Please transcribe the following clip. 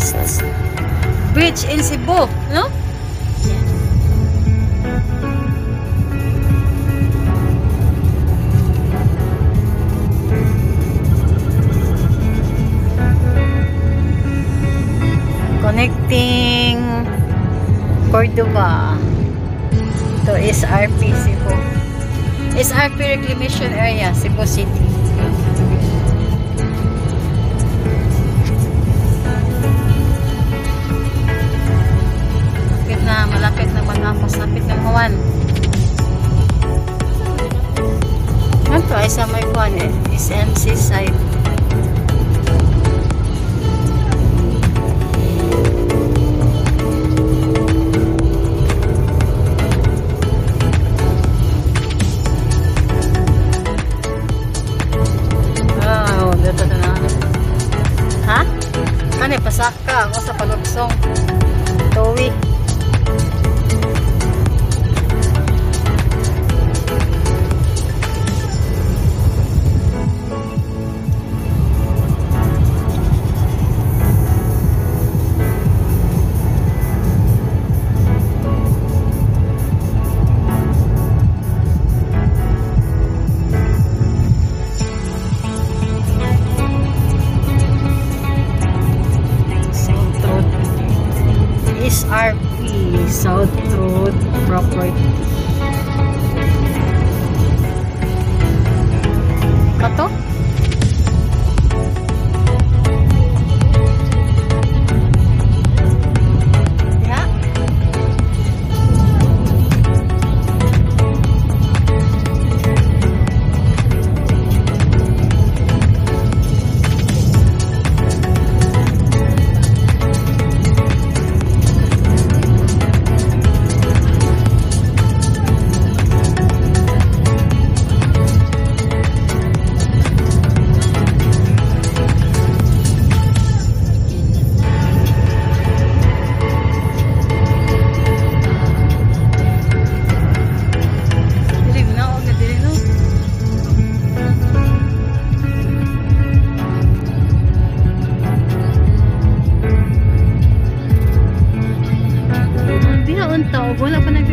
last bridge in Cebu, no? Connecting Cordoba to SRP Cebu. SRP Reclamation Area, Cebu City. Malapit na Manapos, lapit ng Juan. Ito ay sa may Juan SMC side. Wow, dito na. Ha? Kani pasaka ako sa palugsong. Towi. SRP South Road Property. Kato? Ya. Wala pa na